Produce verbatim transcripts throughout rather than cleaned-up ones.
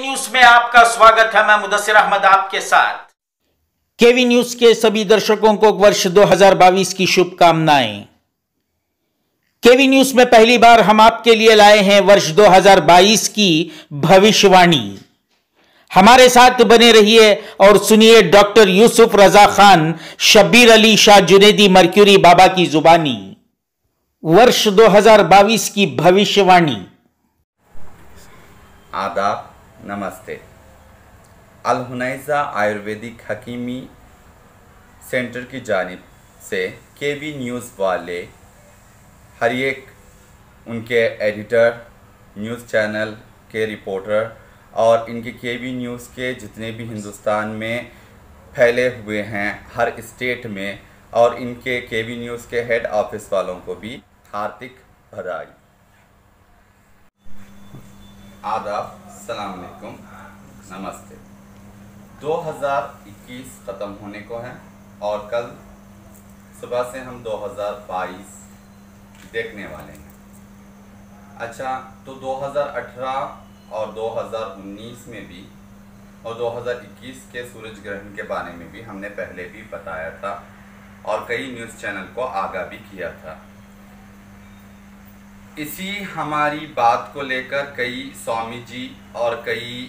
News में आपका स्वागत है। मैं मुदस्सिर अहमद आपके साथ। केवी न्यूज के सभी दर्शकों को वर्ष दो हज़ार बाईस की शुभकामनाएं। केवी न्यूज में पहली बार हम आपके लिए लाए हैं वर्ष दो हज़ार बाईस की भविष्यवाणी। हमारे साथ बने रहिए और सुनिए डॉक्टर यूसुफ रजा खान, शब्बीर अली शाह जुनेदी मर्क्यूरी बाबा की जुबानी। वर्ष दो हज़ार बाईस की भविष्यवाणी। आदाब, नमस्ते। अल हुनैज़ा आयुर्वेदिक हकीमी सेंटर की जानिब से केवी न्यूज़ वाले हर एक उनके एडिटर, न्यूज़ चैनल के रिपोर्टर और इनके केवी न्यूज़ के जितने भी हिंदुस्तान में फैले हुए हैं हर स्टेट में, और इनके केवी न्यूज़ के हेड ऑफिस वालों को भी हार्दिक बधाई। आदाब, सलाम अलैकुम, नमस्ते। दो हज़ार इक्कीस ख़त्म होने को है और कल सुबह से हम दो हज़ार बाईस देखने वाले हैं। अच्छा, तो दो हज़ार अठारह और दो हज़ार उन्नीस में भी और दो हज़ार इक्कीस के सूरज ग्रहण के बारे में भी हमने पहले भी बताया था और कई न्यूज़ चैनल को आगाह भी किया था। इसी हमारी बात को लेकर कई स्वामी जी और कई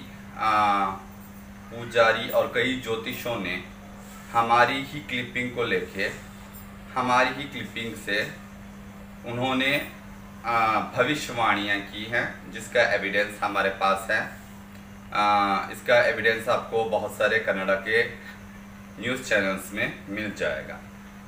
पुजारी और कई ज्योतिषों ने हमारी ही क्लिपिंग को लेके हमारी ही क्लिपिंग से उन्होंने भविष्यवाणियाँ की हैं, जिसका एविडेंस हमारे पास है। आ, इसका एविडेंस आपको बहुत सारे कन्नड़ा के न्यूज़ चैनल्स में मिल जाएगा।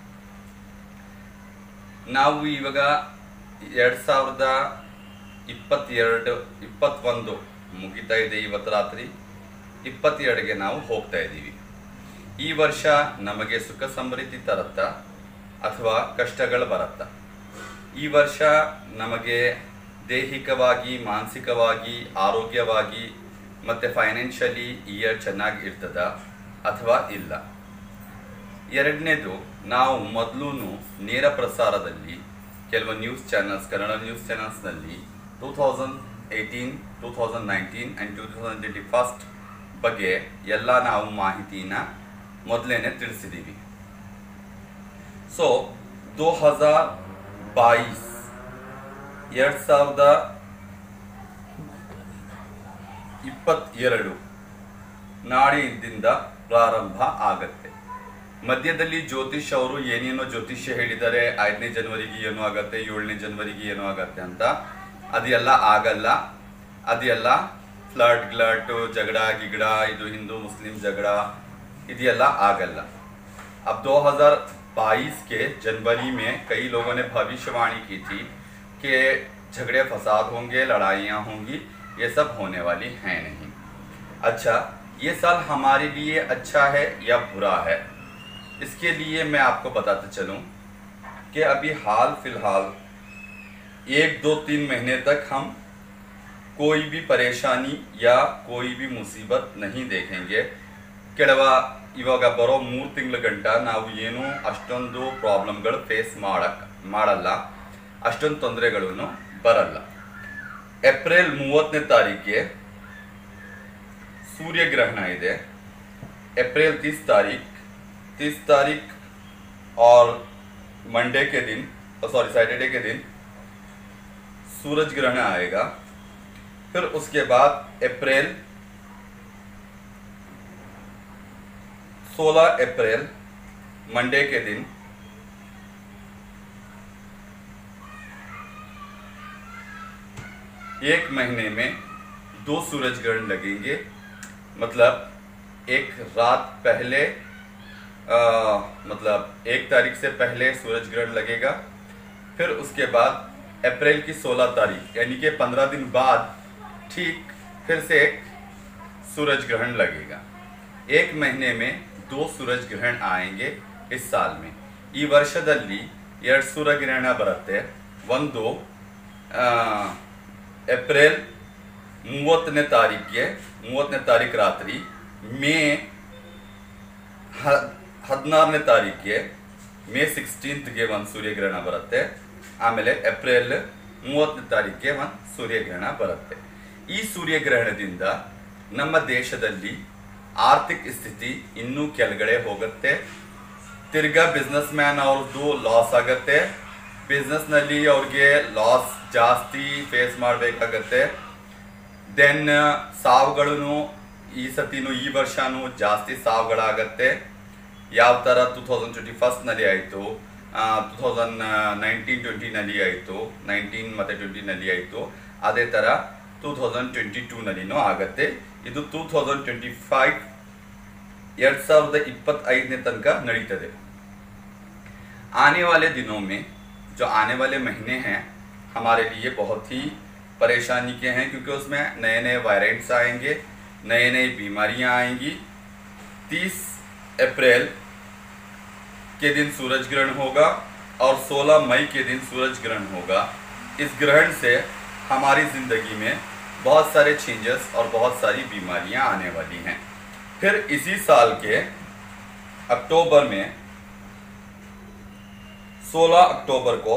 ನಾವು ಇವಾಗ ಎರಡು ಸಾವಿರದ ಇಪ್ಪತ್ತೆರಡು ಇಪ್ಪತ್ತೊಂದು ಮುಗಿತಾ ಇದೆ, ಇವತ್ತು ರಾತ್ರಿ ಇಪ್ಪತ್ತೆರಡಿಗೆ ನಾವು ಹೋಗ್ತಾ ಇದ್ದೀವಿ। ಈ ವರ್ಷ ನಮಗೆ ಸುಖ ಸಮೃದ್ಧಿ ತರುತ್ತಾ ಅಥವಾ ಕಷ್ಟಗಳು ಬರುತ್ತಾ? ಈ ವರ್ಷ ನಮಗೆ ದೈಹಿಕವಾಗಿ, ಮಾನಸಿಕವಾಗಿ, ಆರೋಗ್ಯವಾಗಿ ಮತ್ತು ಫೈನಾನ್ಷಿಯಲಿ ಇಯರ್ ಚೆನ್ನಾಗಿ ಇರ್ತದ ಅಥವಾ ಇಲ್ಲ? ಎರಡನೇದು, ನಾವು ಮೊದಲು ನೇರ ಪ್ರಸಾರದಲ್ಲಿ ಕೆಲವು ನ್ಯೂಸ್ ಚಾನಲ್ಸ್, ಕನ್ನಡ ನ್ಯೂಸ್ ಚಾನಲ್ಸ್ನಲ್ಲಿ two thousand eighteen two thousand nineteen and two thousand twenty first ಬಗ್ಗೆ ಎಲ್ಲ ನಾವು ಮಾಹಿತಿನ ಮೊದಲೇನೆ ತಿಳಿಸಿದ್ದೀವಿ। ಸೊ ದೋ ಹಜಾರ್ ಬಾಯಿಸ್ ಎರಡು ಸಾವಿರದ ಇಪ್ಪತ್ತೆರಡು ನಾಡಿನಿಂದ ಪ್ರಾರಂಭ ಆಗತ್ತೆ। ಮಧ್ಯದಲ್ಲಿ ಜ್ಯೋತಿಷ್ ಅವರು ಏನೇನೋ ಜ್ಯೋತಿಷ್ಯ ಹೇಳಿದ್ದಾರೆ, ಐದನೇ ಜನವರಿಗೆ ಏನೋ ಆಗತ್ತೆ, ಏಳನೇ ಜನವರಿಗೆ ಏನೋ ಆಗತ್ತೆ ಅಂತ। ಅದೆಲ್ಲ ಆಗಲ್ಲ, ಅದೆಲ್ಲ ಫ್ಲಡ್ ಗ್ಲಡ್ झगड़ा गिगड़ा, ಇದು ಹಿಂದೂ मुस्लिम झगड़ा, ಇದೆಲ್ಲ ಆಗಲ್ಲ। अब दो हज़ार बाईस के जनवरी में कई लोगों ने भविष्यवाणी की थी कि झगड़े फसाद होंगे, लड़ाइयाँ होंगी, ये सब होने वाली हैं नहीं। अच्छा, ये साल हमारे लिए अच्छा है या बुरा है, इसके लिए मैं आपको बताते चलूं कि अभी हाल फिलहाल एक दो तीन महीने तक हम कोई भी परेशानी या कोई भी मुसीबत नहीं देखेंगे। ಕೆಳವ ಇವಾಗ ಬರೋ ಮೂರು ತಿಂಗಳ ಗಂಟ ನಾವು ಏನು ಅಷ್ಟೊಂದು ಪ್ರಾಬ್ಲಮ್ಗಳು ಫೇಸ್ ಮಾಡಕ್ ಮಾಡಲ್ಲ, ಅಷ್ಟೊಂದು ತೊಂದರೆಗಳನ್ನು ಬರಲ್ಲ। ಏಪ್ರಿಲ್ ಮೂವತ್ತನೇ ತಾರೀಕಿಗೆ सूर्यग्रहण ಇದೆ। अप्रैल तीस तारीख तीस तारीख और मंडे के दिन, सॉरी सैटरडे के दिन सूरज ग्रहण आएगा। फिर उसके बाद अप्रैल सोलह अप्रैल मंडे के दिन एक महीने में दो सूरज ग्रहण लगेंगे। मतलब एक रात पहले आ, मतलब एक तारीख से पहले सूरज ग्रहण लगेगा। फिर उसके बाद अप्रैल की सोलह तारीख यानी कि पंद्रह दिन बाद ठीक फिर से एक सूरज ग्रहण लगेगा। एक महीने में दो सूरज ग्रहण आएंगे इस साल में। ಈ ವರ್ಷದಲ್ಲಿ ಎರಡು ಸೂರ್ಯಗ್ರಹಣ ಬರುತ್ತೆ। ಒಂದು ಏಪ್ರಿಲ್ ಮೂವತ್ತನೇ ತಾರೀಕಿಗೆ ಮೂವತ್ತನೇ ತಾರೀಕು ರಾತ್ರಿ, ಮೇ ಹದಿನಾರನೇ ತಾರೀಕಿಗೆ ಮೇ ಸಿಕ್ಸ್ಟೀನ್ತ್ಗೆ ಒಂದು ಸೂರ್ಯಗ್ರಹಣ ಬರುತ್ತೆ। ಆಮೇಲೆ ಏಪ್ರಿಲ್ ಮೂವತ್ತನೇ ತಾರೀಕಿಗೆ ಒಂದು ಸೂರ್ಯಗ್ರಹಣ ಬರುತ್ತೆ। ಈ ಸೂರ್ಯಗ್ರಹಣದಿಂದ ನಮ್ಮ ದೇಶದಲ್ಲಿ ಆರ್ಥಿಕ ಸ್ಥಿತಿ ಇನ್ನೂ ಕೆಳಗಡೆ ಹೋಗುತ್ತೆ. ತಿರ್ಗಾ ಬಿಸ್ನೆಸ್ ಮ್ಯಾನ್ ಅವ್ರದ್ದು ಲಾಸ್ ಆಗುತ್ತೆ. ಬಿಸ್ನೆಸ್ನಲ್ಲಿ ಅವ್ರಿಗೆ ಲಾಸ್ ಜಾಸ್ತಿ ಫೇಸ್ ಮಾಡಬೇಕಾಗತ್ತೆ. ದೆನ್ ಸಾವುಗಳು ಈ ಸತಿನೂ ಈ ವರ್ಷನೂ ಜಾಸ್ತಿ ಸಾವುಗಳಾಗತ್ತೆ. ಯಾವ ಥರ ಟೂ ತೌಸಂಡ್ ಟ್ವೆಂಟಿ ಫಸ್ಟ್ನಲ್ಲಿ ಆಯಿತು, ಟೂ ತೌಸಂಡ್ ನೈನ್ಟೀನ್ ಟ್ವೆಂಟಿನಲ್ಲಿ ಆಯಿತು, ನೈನ್ಟೀನ್ ಮತ್ತು ಟ್ವೆಂಟಿನಲ್ಲಿ ಆಯಿತು, ಅದೇ ಥರ ಟೂ ತೌಸಂಡ್ ಟ್ವೆಂಟಿ ಟೂನಲ್ಲಿನೂ ಆಗುತ್ತೆ. ಇದು ಟೂ ತೌಸಂಡ್ ಟ್ವೆಂಟಿ ಫೈವ್ ಎರಡು ಸಾವಿರದ ಇಪ್ಪತ್ತೈದನೇ ತನಕ ನಡೀತದೆ. आने वाले दिनों में जो आने वाले महीने हैं हमारे लिए बहुत ही परेशानी के हैं, क्योंकि उसमें नए नए वायरेंट्स आएंगे, नए नई बीमारियां आएंगी. तीस अप्रैल के दिन सूरज ग्रहण होगा और सोलह मई के दिन सूरज ग्रहण होगा. इस ग्रहण से हमारी ज़िंदगी में बहुत सारे चेंजेस और बहुत सारी बीमारियां आने वाली हैं. फिर इसी साल के अक्टूबर में सोलह अक्टूबर को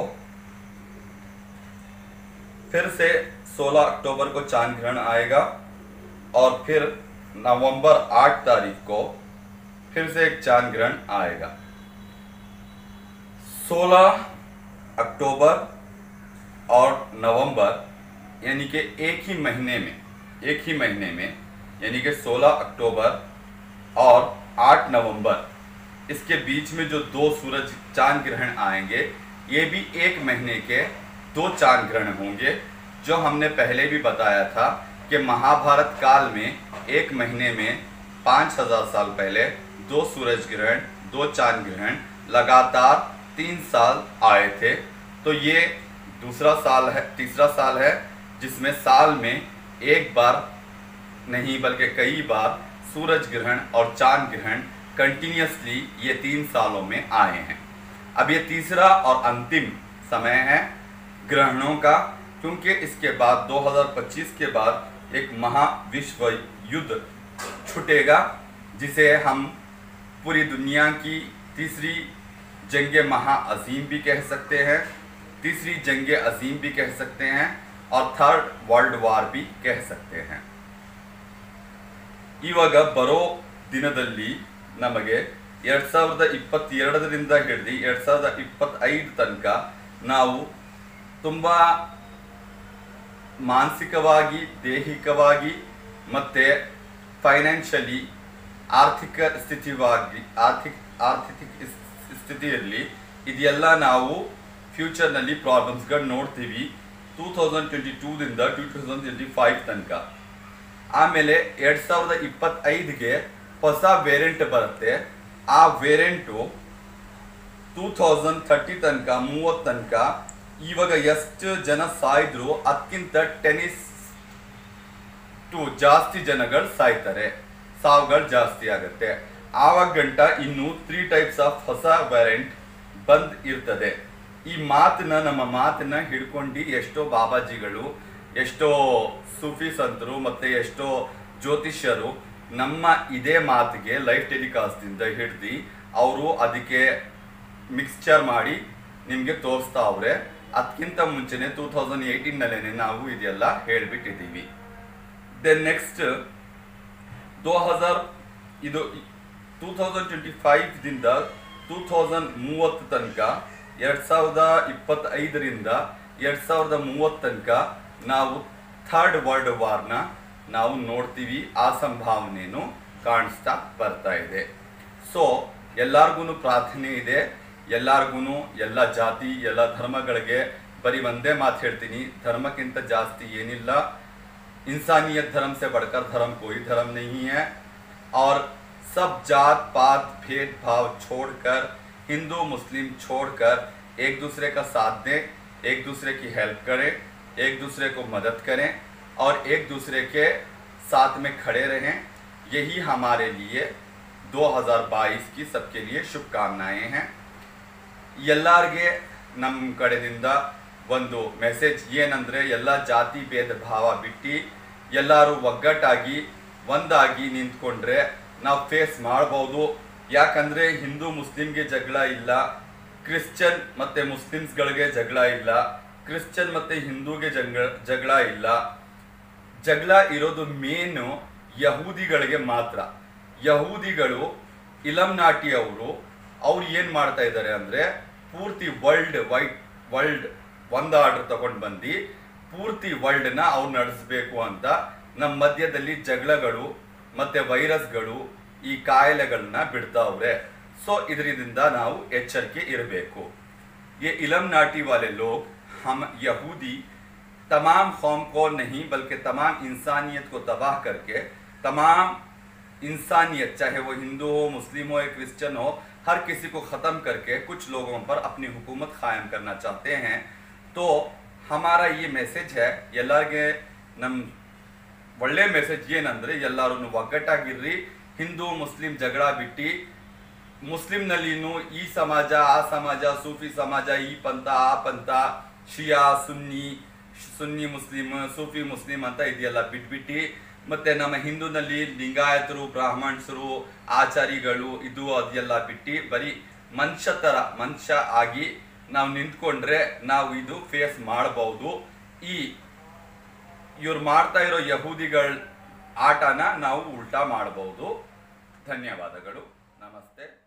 फिर से सोलह अक्टूबर को चांद ग्रहण आएगा और फिर नवंबर आठ तारीख को फिर से एक चांद ग्रहण आएगा. सोलह अक्टूबर और नवंबर यानी कि एक ही महीने में एक ही महीने में यानी कि सोलह अक्टूबर और आठ नवंबर, इसके बीच में जो दो सूरज चांद ग्रहण आएंगे, ये भी एक महीने के दो चांद ग्रहण होंगे. जो हमने पहले भी बताया था कि महाभारत काल में एक महीने में पाँच हजार साल पहले दो सूरज ग्रहण, दो चांद ग्रहण लगातार तीन साल आए थे. तो ये दूसरा साल है, तीसरा साल है जिसमें साल में एक बार नहीं बल्कि कई बार सूरज ग्रहण और चांद ग्रहण कंटिन्यूसली ये तीन सालों में आए हैं. अब ये तीसरा और अंतिम समय है ग्रहणों का, क्योंकि इसके बाद दो हज़ार पच्चीस के बाद एक महाविश्व युद्ध छूटेगा, जिसे हम पूरी दुनिया की तीसरी जंग महाअज़ीम भी कह सकते हैं, तीसरी जंग अज़ीम भी कह सकते हैं और थर्ड वर्ल्ड वार भी कह सकते हैं. ಇವಾಗ ಬರೋ ದಿನದಲ್ಲಿ ನಮಗೆ ಎರಡು ಸಾವಿರದ ಇಪ್ಪತ್ತೆರಡರಿಂದ ಹಿಡಿದು ಎರಡು ಸಾವಿರದ ಇಪ್ಪತ್ತೈದು ತನಕ ನಾವು ತುಂಬ ಮಾನಸಿಕವಾಗಿ, ದೈಹಿಕವಾಗಿ ಮತ್ತು ಫೈನಾನ್ಷಿಯಲಿ ಆರ್ಥಿಕ ಸ್ಥಿತಿವಾಗಿ ಆರ್ಥಿಕ ಆರ್ಥಿಕ ಸ್ಥಿತಿಯಲ್ಲಿ ಇದೆಲ್ಲ ನಾವು ಫ್ಯೂಚರ್ನಲ್ಲಿ ಪ್ರಾಬ್ಲಮ್ಸ್ಗಳು ನೋಡ್ತೀವಿ. ಟೂ ತೌಸಂಡ್ ಟ್ವೆಂಟಿ ಟೂದಿಂದ ಟೂ ತೌಸಂಡ್ ಟ್ವೆಂಟಿ ಫೈವ್ ತನಕ. ಆಮೇಲೆ ಎರಡು ಸಾವಿರದ ಇಪ್ಪತ್ತೈದಿಗೆ ಹೊಸ ವೇರಿಯಂಟ್ ಬರುತ್ತೆ. ಆ ವೇರಿಯಂಟು ಟೂ ತೌಸಂಡ್ ಥರ್ಟಿ ತನಕ ಮೂವತ್ತು ತನಕ ಇವಾಗ ಎಷ್ಟು ಜನ ಸಾಯಿದ್ರು ಅದಕ್ಕಿಂತ ಟೆನಿಸ್ ಟು ಜಾಸ್ತಿ ಜನಗಳು ಸಾಯ್ತಾರೆ, ಸಾವುಗಳು ಜಾಸ್ತಿ ಆಗುತ್ತೆ. ಆವಾಗ ಗಂಟ ಇನ್ನು ತ್ರೀ ಟೈಪ್ಸ್ ಆಫ್ ಹೊಸ ವೇರಿಯಂಟ್ ಬಂದ್ ಇರ್ತದೆ. ಈ ಮಾತನ್ನ ನಮ್ಮ ಮಾತನ್ನ ಹಿಡ್ಕೊಂಡು ಎಷ್ಟೋ ಬಾಬಾಜಿಗಳು, ಎಷ್ಟೋ ಸೂಫಿ ಸಂತರು ಮತ್ತು ಎಷ್ಟೋ ಜ್ಯೋತಿಷ್ಯರು ನಮ್ಮ ಇದೇ ಮಾತಿಗೆ ಲೈವ್ ಟೆಲಿಕಾಸ್ಟಿಂದ ಹಿಡ್ದು ಅವರು ಅದಕ್ಕೆ ಮಿಕ್ಸ್ಚರ್ ಮಾಡಿ ನಿಮಗೆ ತೋರಿಸ್ತಾ ಅವ್ರೆ. ಅದಕ್ಕಿಂತ ಮುಂಚೆನೆ ಟೂ ತೌಸಂಡ್ ಏಯ್ಟೀನ್ನಲ್ಲೇ ನಾವು ಇದೆಲ್ಲ ಹೇಳಿಬಿಟ್ಟಿದ್ದೀವಿ. ದೆನ್ ನೆಕ್ಸ್ಟ್ ದೋ ಹಜಾರ್ ಇದು ಟೂ ತೌಸಂಡ್ ಟ್ವೆಂಟಿ ಫೈವ್ದಿಂದ ಟೂ ತೌಸಂಡ್ ಮೂವತ್ತು ತನಕ, ಎರಡು ಸಾವಿರದ ಇಪ್ಪತ್ತೈದರಿಂದ ಎರಡು ಸಾವಿರದ ಮೂವತ್ತು ತನಕ ನಾವು ಥರ್ಡ್ ವರ್ಲ್ಡ್ ವಾರ್ನ ನಾವು ನೋಡ್ತೀವಿ. ಆ ಸಂಭಾವನೆಯೂ ಕಾಣಿಸ್ತಾ ಬರ್ತಾ ಇದೆ. ಸೊ ಎಲ್ಲರಿಗೂ ಪ್ರಾರ್ಥನೆ ಇದೆ, ಎಲ್ಲರಿಗೂ ಎಲ್ಲ ಜಾತಿ ಎಲ್ಲ ಧರ್ಮಗಳಿಗೆ ಬರೀ ಒಂದೇ ಮಾತು ಹೇಳ್ತೀನಿ, ಧರ್ಮಕ್ಕಿಂತ ಜಾಸ್ತಿ ಏನಿಲ್ಲ. इंसानियत धर्म से बढ़कर धर्म कोई धर्म नहीं है. और सब जात पात भेदभाव छोड़कर, हिंदू मुस्लिम छोड़कर एक दूसरे का साथ दें, एक दूसरे की हेल्प करें, एक दूसरे को मदद करें और एक दूसरे के साथ में खड़े रहें. यही हमारे लिए दो हज़ार बाईस की सबके लिए शुभकामनाएं हैं. ಎಲ್ಲರಿಗೆ ನಮ್ಮ ಕಡೆಯಿಂದ ಒಂದು ಮೆಸೇಜ್ ಏನಂದರೆ, ಎಲ್ಲ ಜಾತಿ ಭೇದ ಭಾವ ಬಿಟ್ಟು ಎಲ್ಲರೂ ಒಗ್ಗಟ್ಟಾಗಿ ಒಂದಾಗಿ ನಿಂತ್ಕೊಂಡ್ರೆ ನಾವು ಫೇಸ್ ಮಾಡ್ಬೋದು. ಯಾಕಂದರೆ ಹಿಂದೂ ಮುಸ್ಲಿಮ್ಗೆ ಜಗಳ ಇಲ್ಲ, ಕ್ರಿಶ್ಚಿಯನ್ ಮತ್ತು ಮುಸ್ಲಿಮ್ಸ್ಗಳಿಗೆ ಜಗಳ ಇಲ್ಲ, ಕ್ರಿಶ್ಚಿಯನ್ ಮತ್ತು ಹಿಂದೂಗೆ ಜಗಳ ಜಗಳ ಇಲ್ಲ. ಜಗಳ ಇರೋದು ಮೇನು ಯಹೂದಿಗಳಿಗೆ ಮಾತ್ರ. ಯಹೂದಿಗಳು ಇಲಂನಾಟಿ ಅವರು ಅವ್ರು ಏನ್ ಮಾಡ್ತಾ ಇದ್ದಾರೆ ಅಂದ್ರೆ ಪೂರ್ತಿ ವರ್ಲ್ಡ್ ವೈಡ್ ವರ್ಲ್ಡ್ ಒಂದು ಆರ್ಡರ್ ತಗೊಂಡು ಬಂದು ಪೂರ್ತಿ ವರ್ಲ್ಡ್ ನ ಅವ್ರು ನಡೆಸಬೇಕು ಅಂತ ನಮ್ಮ ಮಧ್ಯದಲ್ಲಿ ಜಗಳಗಳು ಮತ್ತೆ ವೈರಸ್ಗಳು ಈ ಕಾಯಿಲೆಗಳನ್ನ ಬಿಡ್ತಾವ್ರೆ. ಸೊ ಇದರಿಂದ ನಾವು ಎಚ್ಚರಿಕೆ ಇರಬೇಕು. ये इलमनाटी वाले लोग हम यहूदी तमाम कौम को नहीं बल्कि तमाम इंसानियत को तबाह करके तमाम इंसानियत चाहे वो हिंदू हो, मुस्लिम हो या क्रिश्चियन हो, हर किसी को ख़त्म करके कुछ लोगों पर अपनी हुकूमत कायम करना चाहते हैं. तो हमारा ये मैसेज है ಎಲ್ಲರಿಗೆ ನಮ್ಮ ಒಳ್ಳೆ ಮೆಸೇಜ್ ಏನಂದ್ರೆ ಎಲ್ಲರೂ ಒಗ್ಗಟ್ಟಾಗಿರ್ರಿ. ಹಿಂದೂ ಮುಸ್ಲಿಂ ಜಗಳ ಬಿಟ್ಟು ಮುಸ್ಲಿಂನಲ್ಲಿನೂ ಈ ಸಮಾಜ ಆ ಸಮಾಜ, ಸೂಫಿ ಸಮಾಜ, ಈ ಪಂಥ ಆ ಪಂಥ, ಶಿಯಾ ಸುನ್ನಿ ಸುನ್ನಿ ಮುಸ್ಲಿಂ ಸೂಫಿ ಮುಸ್ಲಿಂ ಅಂತ ಇದೆಲ್ಲ ಬಿಟ್ಬಿಟ್ಟು ಮತ್ತೆ ನಮ್ಮ ಹಿಂದೂನಲ್ಲಿ ಲಿಂಗಾಯತರು, ಬ್ರಾಹ್ಮಣಸರು, ಆಚಾರಿಗಳು ಇದು ಅದೆಲ್ಲ ಬಿಟ್ಟು ಬರೀ ಮನುಷ್ಯ ತರ ಮನುಷ್ಯ ಆಗಿ ನಾವು ನಿಂತ್ಕೊಂಡ್ರೆ ನಾವು ಇದು ಫೇಸ್ ಮಾಡಬಹುದು. ಈ ಇವ್ರು ಮಾಡ್ತಾ ಇರೋ ಯಹೂದಿಗಳ ಆಟನ ನಾವು ಉಲ್ಟಾ ಮಾಡಬಹುದು. ಧನ್ಯವಾದಗಳು. ನಮಸ್ತೆ.